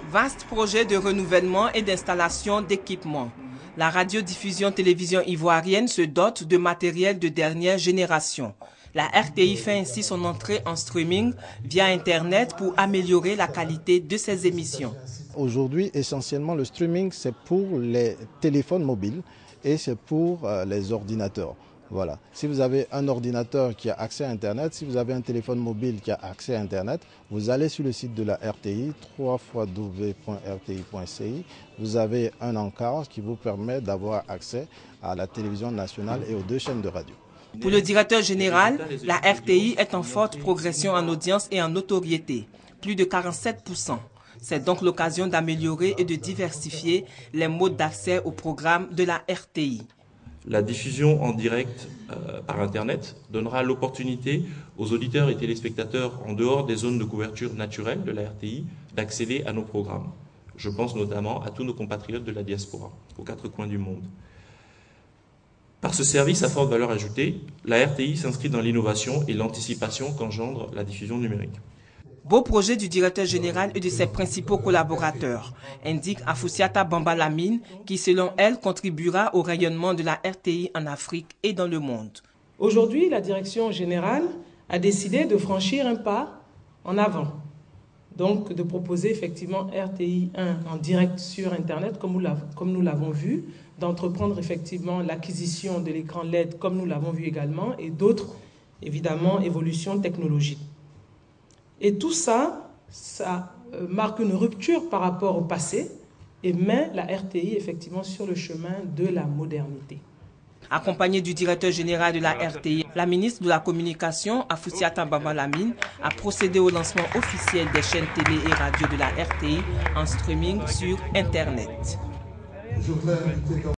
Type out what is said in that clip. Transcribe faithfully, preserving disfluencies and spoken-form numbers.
Vaste projet de renouvellement et d'installation d'équipements. La radiodiffusion-télévision ivoirienne se dote de matériel de dernière génération. La R T I fait ainsi son entrée en streaming via Internet pour améliorer la qualité de ses émissions. Aujourd'hui, essentiellement, le streaming, c'est pour les téléphones mobiles et c'est pour euh, les ordinateurs. Voilà. Si vous avez un ordinateur qui a accès à Internet, si vous avez un téléphone mobile qui a accès à Internet, vous allez sur le site de la R T I, w w w point r t i point c i. Vous avez un encart qui vous permet d'avoir accès à la télévision nationale et aux deux chaînes de radio. Pour le directeur général, la R T I est en forte progression en audience et en notoriété, plus de quarante-sept pour cent. C'est donc l'occasion d'améliorer et de diversifier les modes d'accès au programme de la R T I. La diffusion en direct euh, par Internet donnera l'opportunité aux auditeurs et téléspectateurs en dehors des zones de couverture naturelle de la R T I d'accéder à nos programmes. Je pense notamment à tous nos compatriotes de la diaspora, aux quatre coins du monde. Par ce service à forte valeur ajoutée, la R T I s'inscrit dans l'innovation et l'anticipation qu'engendre la diffusion numérique. Beau projet du directeur général et de ses principaux collaborateurs, indique Afoussiata Bambalamine, qui selon elle contribuera au rayonnement de la R T I en Afrique et dans le monde. Aujourd'hui, la direction générale a décidé de franchir un pas en avant. Donc de proposer effectivement R T I un en direct sur Internet, comme nous l'avons vu, d'entreprendre effectivement l'acquisition de l'écran L E D, comme nous l'avons vu également, et d'autres, évidemment, évolutions technologiques. Et tout ça, ça marque une rupture par rapport au passé et met la R T I effectivement sur le chemin de la modernité. Accompagnée du directeur général de la R T I, la ministre de la Communication, Afoussiata Bambalamine, a procédé au lancement officiel des chaînes télé et radio de la R T I en streaming sur Internet.